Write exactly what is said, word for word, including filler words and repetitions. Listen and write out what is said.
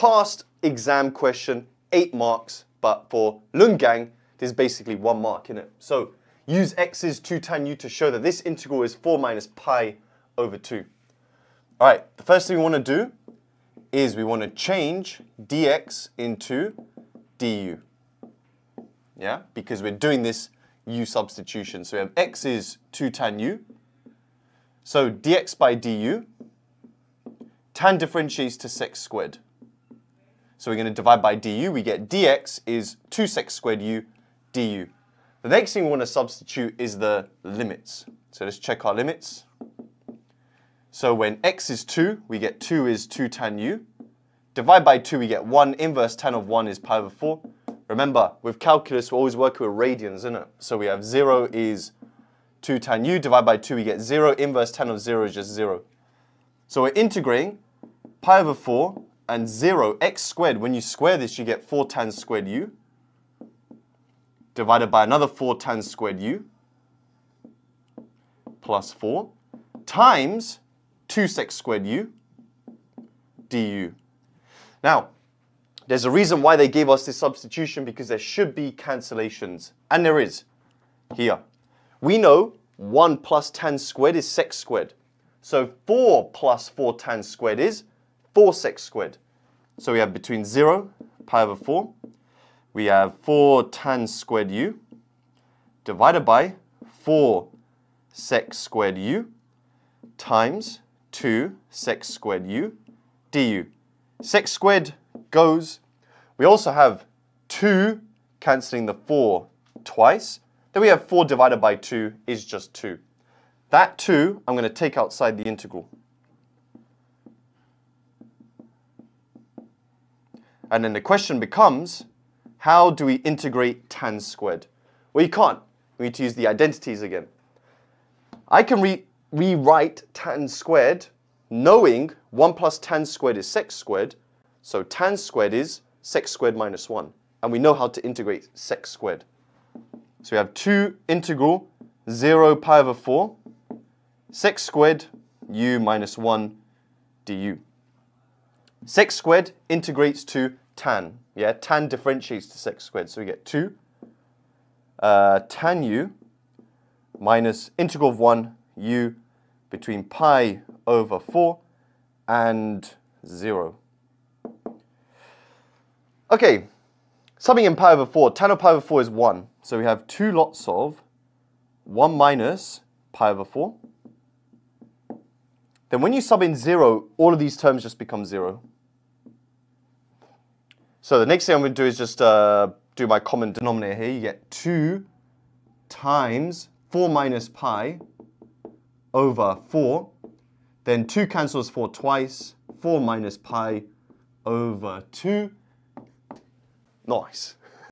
past exam question, eight marks, but for Lungang, there's basically one mark in it. So use x is two tan u to show that this integral is four minus pi over two. All right, the first thing we want to do is we want to change dx into du. Yeah, because we're doing this u substitution. So we have x is two tan u. So dx by du, tan differentiates to sec squared. So we're going to divide by du. We get dx is two sec squared u du. The next thing we want to substitute is the limits. So let's check our limits. So when x is two, we get two is two tan u. Divide by two, we get one. Inverse tan of one is pi over four. Remember, with calculus, we always work with radians, isn't it? So we have zero is two tan u. Divide by two, we get zero. Inverse tan of zero is just zero. So we're integrating pi over four and zero, x squared. When you square this, you get four tan squared u. Divided by another four tan squared u. Plus four. Times two sec squared u du. Now, there's a reason why they gave us this substitution, because there should be cancellations. And there is. Here. We know one plus tan squared is sec squared. So four plus four tan squared is four sec squared. So we have between zero, pi over four. We have four tan squared u divided by four sec squared u times two sec squared u du. Sec squared goes. We also have two cancelling the four twice. Then we have four divided by two is just two. That two I'm going to take outside the integral. And then the question becomes, how do we integrate tan squared? Well, you can't. We need to use the identities again. I can re rewrite tan squared knowing one plus tan squared is sec squared. So tan squared is sec squared minus one. And we know how to integrate sec squared. So we have two integral zero pi over four sec squared u minus one du. Sec squared integrates to tan. Yeah, tan differentiates to sec squared. So we get two uh, tan u minus integral of one u between pi over four and zero. Okay, summing in pi over four. Tan of pi over four is one. So we have two lots of one minus pi over four. Then when you sub in zero, all of these terms just become zero. So the next thing I'm going to do is just uh, do my common denominator here. You get two times four minus pi over four. Then two cancels four twice. four minus pi over two. Nice.